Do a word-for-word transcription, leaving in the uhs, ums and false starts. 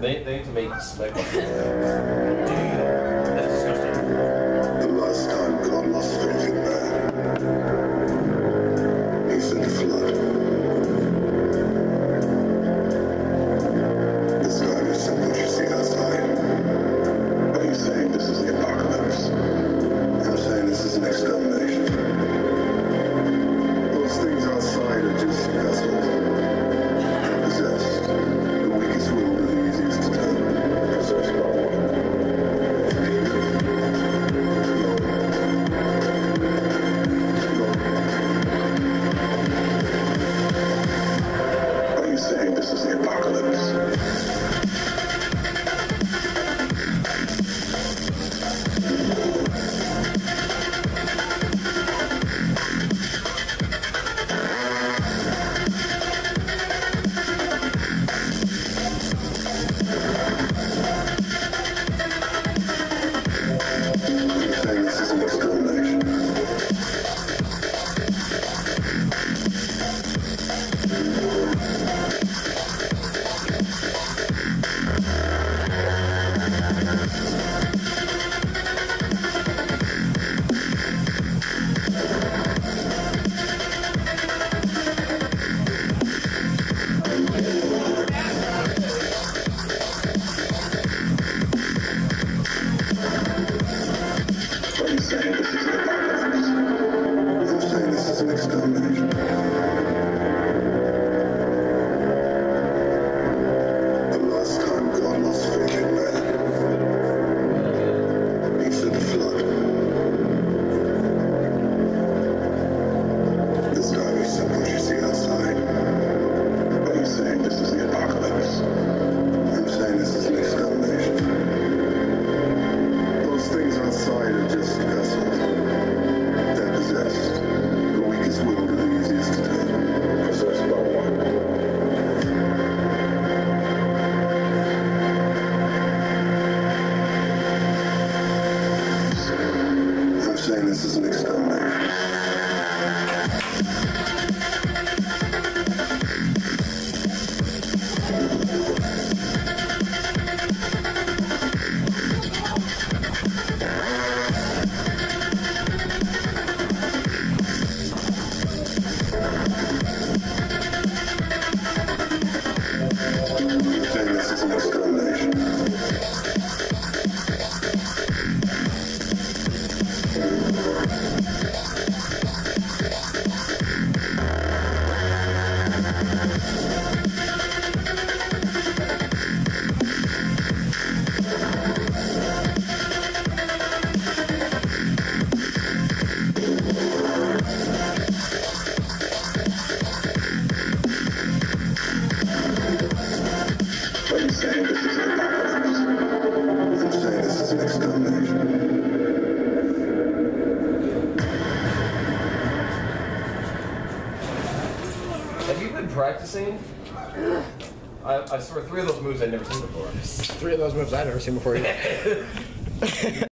They, they need to make spec. That's disgusting. The last time God lost faith in man, he sent a flood. This guy who sent what you see outside. Are you saying this is the apocalypse? I'm saying this is an extermination. Those things outside are just vessels. Possessed. The weakest will be the easiest to turn. Possessed by what? Are you saying this is the apocalypse? Saying this is an extermination. Are you saying this is the apocalypse? I'm saying this is an extermination. The last time God lost faith in man, he sent a flood. This guy who sent what you see outside. Are you saying this is the apocalypse? I'm saying this is an extermination. Those things outside are just vessels. They're possessed. The weakest will be the easiest to turn. Possessed by what? I'm saying this is an extermination. Saying this is an extermination. Are you saying this is an apocalypse? I'm saying this is an extermination. Have you been practicing? I, I swear three of those moves I'd never seen before. Three of those moves I've never seen before either.